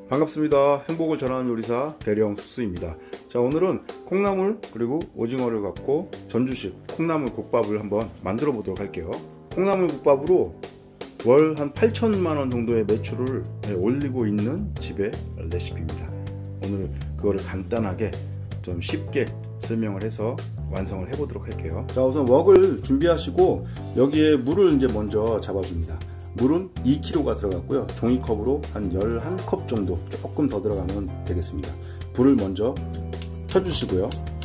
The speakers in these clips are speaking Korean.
반갑습니다. 행복을 전하는 요리사 대령 수수입니다. 자, 오늘은 콩나물 그리고 오징어를 갖고 전주식 콩나물 국밥을 한번 만들어 보도록 할게요. 콩나물 국밥으로 월 한 8천만원 정도의 매출을 올리고 있는 집의 레시피입니다. 오늘 그거를 간단하게 좀 쉽게 설명을 해서 완성을 해 보도록 할게요. 자, 우선 웍을 준비하시고 여기에 물을 이제 먼저 잡아줍니다. 물은 2kg가 들어갔고요. 종이컵으로 한 11컵 정도 조금 더 들어가면 되겠습니다. 불을 먼저 켜주시고요.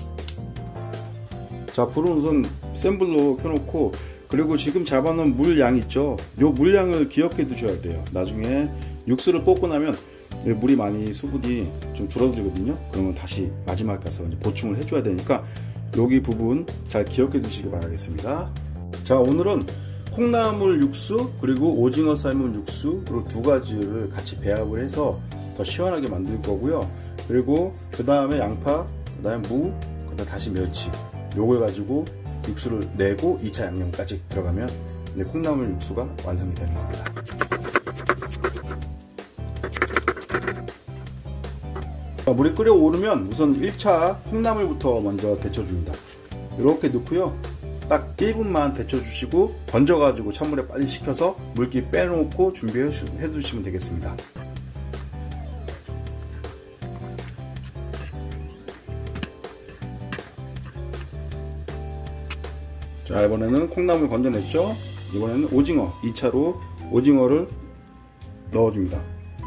자, 불은 우선 센 불로 켜놓고, 그리고 지금 잡아놓은 물양 있죠? 요 물량을 기억해 두셔야 돼요. 나중에 육수를 볶고 나면 물이 많이 수분이 좀 줄어들거든요. 그러면 다시 마지막에 가서 이제 보충을 해줘야 되니까 여기 부분 잘 기억해 두시기 바라겠습니다. 자, 오늘은 콩나물 육수 그리고 오징어 삶은 육수 두 가지를 같이 배합을 해서 더 시원하게 만들 거고요. 그리고 그 다음에 양파, 그 다음에 무, 그 다음에 다시 멸치, 요걸 가지고 육수를 내고 2차 양념까지 들어가면 이제 콩나물 육수가 완성이 되는 겁니다. 물이 끓여오르면 우선 1차 콩나물부터 먼저 데쳐줍니다. 이렇게 넣고요. 딱 1분만 데쳐주시고 건져가지고 찬물에 빨리 식혀서 물기 빼놓고 준비해 주시면 되겠습니다. 자, 이번에는 콩나물 건져냈죠? 이번에는 오징어 2차로 오징어를 넣어줍니다.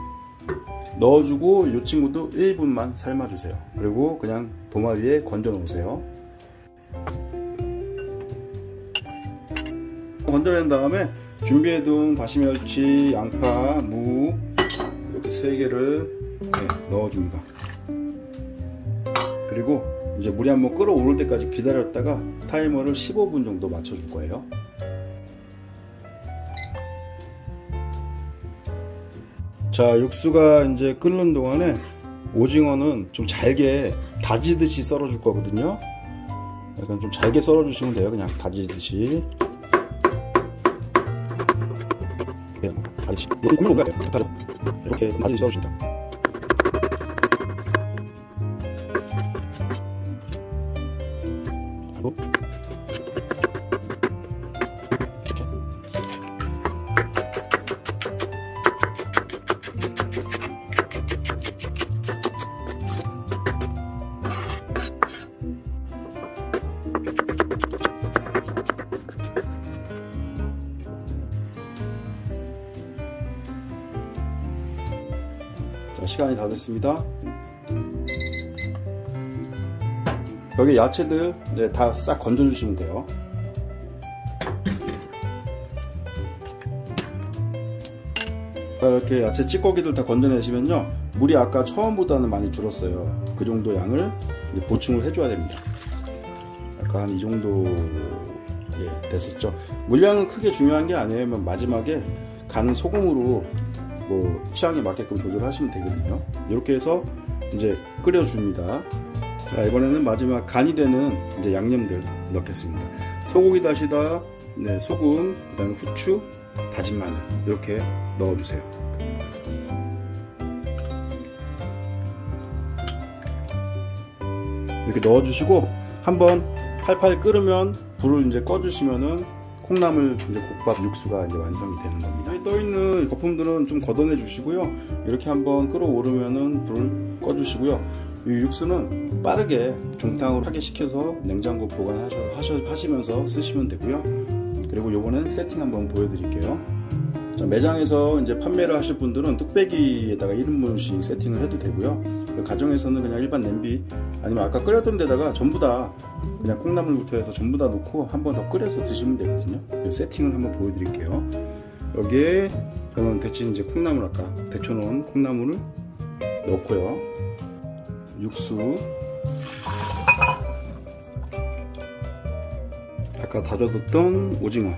넣어주고 이 친구도 1분만 삶아주세요. 그리고 그냥 도마 위에 건져 놓으세요. 건져낸 다음에 준비해둔 다시멸치, 양파, 무 이렇게 3개를 넣어줍니다. 그리고 이제 물이 한번 끓어오를 때까지 기다렸다가 타이머를 15분 정도 맞춰줄 거예요. 자, 육수가 이제 끓는 동안에 오징어는 좀 잘게 다지듯이 썰어줄 거거든요. 약간 좀 잘게 썰어주시면 돼요. 그냥 다지듯이. 다지듯이. 이렇게 고민 올라야 돼요. 이렇게 다지듯이 썰어줍니다. 자, 시간이 다 됐습니다. 여기 야채들 다 싹 건져 주시면 돼요. 자, 이렇게 야채 찌꺼기들 다 건져내시면요, 물이 아까 처음보다는 많이 줄었어요. 그 정도 양을 이제 보충을 해줘야 됩니다. 아까 한 이 정도 됐었죠. 물량은 크게 중요한 게 아니에요. 마지막에 간은 소금으로 뭐 취향에 맞게끔 조절하시면 되거든요. 이렇게 해서 이제 끓여줍니다. 자, 이번에는 마지막 간이 되는 이제 양념들 넣겠습니다. 소고기 다시다, 소금, 그 다음에 후추, 다진 마늘 이렇게 넣어주세요. 이렇게 넣어주시고 한번 팔팔 끓으면 불을 이제 꺼주시면은 콩나물 이제 국밥 육수가 이제 완성이 되는 겁니다. 여기 떠있는 거품들은 좀 걷어내 주시고요. 이렇게 한번 끓어오르면은 불을 꺼주시고요. 이 육수는 빠르게 중탕으로 하게 식혀서 냉장고 보관하시면서 쓰시면 되고요. 그리고 요번엔 세팅 한번 보여드릴게요. 자, 매장에서 이제 판매를 하실 분들은 뚝배기에다가 1인분씩 세팅을 해도 되고요. 가정에서는 그냥 일반 냄비 아니면 아까 끓였던 데다가 전부 다 그냥 콩나물부터 해서 전부 다 넣고 한 번 더 끓여서 드시면 되거든요. 세팅을 한번 보여드릴게요. 여기에 저는 데친 이제 콩나물, 아까 데쳐놓은 콩나물을 넣고요. 육수, 아까 다져뒀던 오징어,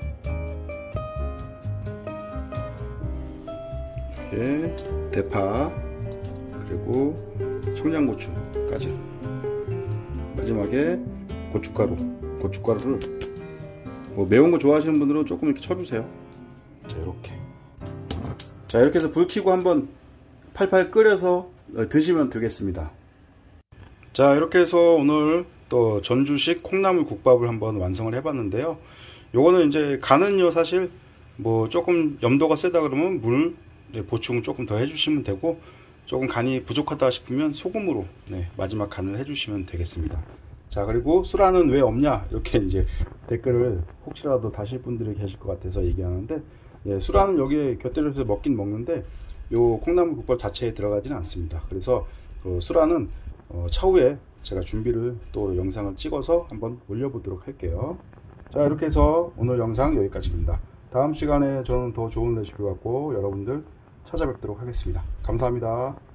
이렇게 대파, 그리고 청양고추까지, 마지막에 고춧가루를 뭐 매운 거 좋아하시는 분들은 조금 이렇게 쳐주세요. 자, 이렇게 해서 불 켜고 한번 팔팔 끓여서 드시면 되겠습니다. 자, 이렇게 해서 오늘 또 전주식 콩나물 국밥을 한번 완성을 해봤는데요. 요거는 이제 간은요, 사실 뭐 조금 염도가 세다 그러면 물 보충 조금 더 해주시면 되고, 조금 간이 부족하다 싶으면 소금으로 마지막 간을 해주시면 되겠습니다. 자, 그리고 수라는 왜 없냐, 이렇게 이제 댓글을 혹시라도 다실 분들이 계실 것 같아서 얘기하는데, 수라는 여기에 곁들여서 먹긴 먹는데 요 콩나물 국밥 자체에 들어가지는 않습니다. 그래서 수라는 차후에 제가 준비를 또 영상을 찍어서 한번 올려보도록 할게요. 자, 이렇게 해서 오늘 영상 여기까지입니다. 다음 시간에 저는 더 좋은 레시피 갖고 여러분들 찾아뵙도록 하겠습니다. 감사합니다.